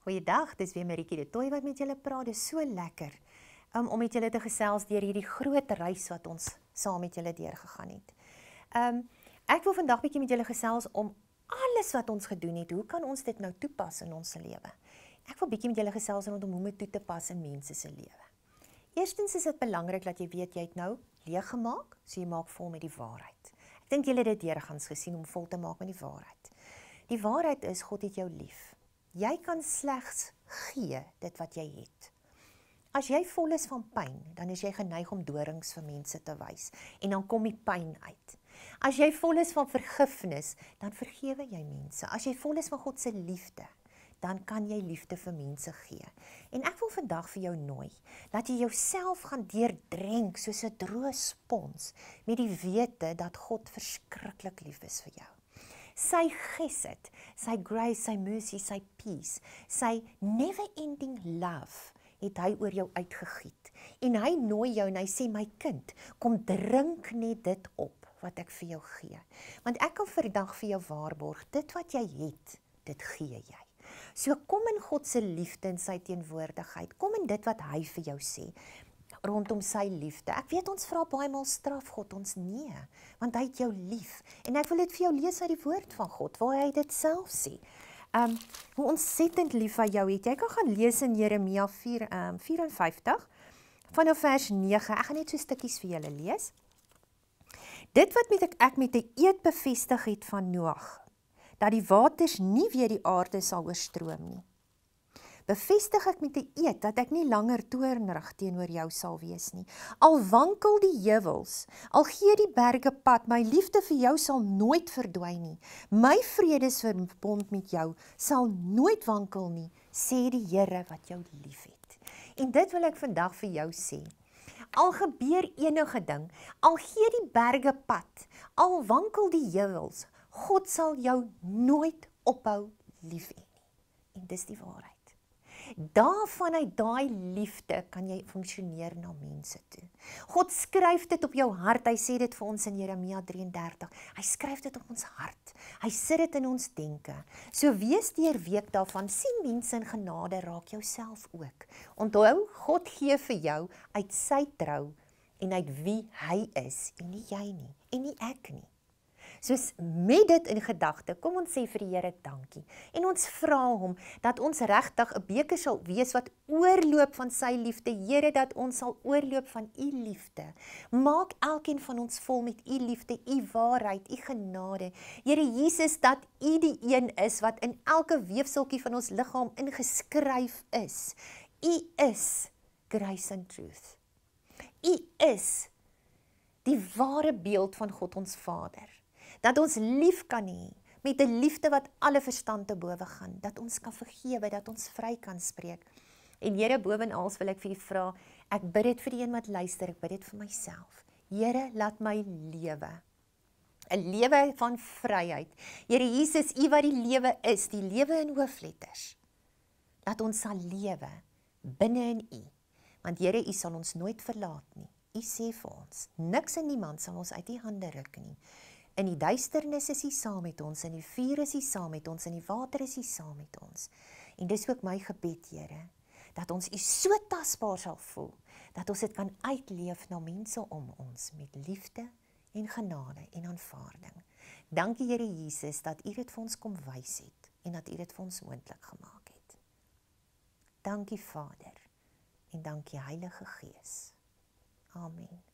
Goeiedag, dis weer Marieke de Tooy wat met julle praat. Dis so lekker om met julle te gesels deur hierdie groot reis wat ons saam met julle deurgegaan het. Ek wil vandag bietjie met julle gesels om alles wat ons gedoen het, hoe kan ons dit nou toepas in ons lewe? Ek wil bietjie met julle gesels rondom hoe om dit toe te pas in mense se lewe. Eerstens is dit belangrik dat jy weet jy het nou leeg gemaak, so jy maak vol met die waarheid. Ek dink julle het dit deurgangs gesien om vol te maak met die waarheid. Die waarheid is God het jou lief. Jy kan slegs gee dit wat jy het. As jy vol is van pyn, dan is jy geneig om dorings vir mense te wys en dan kom die pyn uit. As jy vol is van vergifnis, dan vergewe jy mense. As jy vol is van God se liefde, dan kan jy liefde vir mense gee. En ek wil vandag vir jou nooi, dat jy jouself gaan deurdrenk soos 'n droë spons met die wete dat God verskriklik lief is vir jou. Sy gesed, sy grace, sy mercy, sy peace, sy never-ending love het hy oor jou uitgegiet. En hy nooi jou en hy sê, my kind, kom drink net dit op wat ek vir jou gee. Want ek kan vandag vir jou waarborg, dit wat jy het, dit gee jy. So kom in God se liefde en sy teenwoordigheid, kom in dit wat hy vir jou sê, rondom sy liefde. Ek weet ons vra baie maal straf God ons nie, want hy het jou lief. En ek wil dit vir jou lees uit die woord van God, waar hy dit self sê. Hoe ontsettend lief hy jou het. Jy kan gaan lees in Jeremia 54, vanaf vers 9. Ek gaan net so stukkies vir julle lees. Dit wat ek met 'n eed bevestig het van Noag, dat die waters nie weer die aarde sal oorstroom nie. Bevestig ek met 'n eed dat ek nie langer toornig teenoor jou sal wees nie. Al wankel die heuwels, al gee die berge pad, my liefde vir jou sal nooit verdwyn nie. My vredesverbond met jou sal nooit wankel nie, sê die Here wat jou liefhet. En dit wil ek vandag vir jou sê. Al gebeur enige ding, al gee die berge pad, al wankel die heuwels, God sal jou nooit ophou lief hê nie. En dis die waarheid. Vanuit daai liefde kan jy funksioneer na mense toe. God skryf dit op jou hart, hy sê dit vir ons in Jeremia 33, hy skryf dit op ons hart, hy sit dit in ons denke. So wees deurweek daarvan, sien mense in genade, raak jouself ook. Onthou, God gee vir jou uit sy trou en uit wie hy is, en nie jy nie, en nie ek nie. Soos met dit in gedagte, kom ons sê vir die Here dankie. En ons vra hom dat ons regtig 'n beker sal wees wat oorloop van sy liefde. Here, dat ons sal oorloop van u liefde. Maak elkeen van ons vol met u liefde, u waarheid, u genade. Here Jesus, dat u die een is wat in elke weefseltjie van ons liggaam ingeskryf is. U is grace and truth. U is die ware beeld van God ons Vader. Dat ons lief kan hê, met 'n liefde wat alle verstand te bowe gaan, dat ons kan vergewe, dat ons vry kan spreek. En Here, bovenals wil ek vir u vra, ek bid dit vir die een wat luister, ek bid dit vir myself. Here, laat my lewe, 'n lewe van vryheid. Here Jesus, u wat die lewe is, die lewe in hoofletters, dat ons sal lewe binne in u, want Here, u sal ons nooit verlaat nie. U sê vir ons, niks en niemand sal ons uit die hande ruk nie. In die duisternis is hy saam met ons, in die vuur is hy saam met ons, in die water is hy saam met ons. En dis ook my gebed, Here, dat ons u so tasbaar sal voel, dat ons dit kan uitleef na mense om ons, met liefde en genade en aanvaarding. Dankie Here Jesus, dat u dit vir ons kom wys het, en dat u dit vir ons moontlik gemaak het. Dankie Vader, en dankie Heilige Gees. Amen.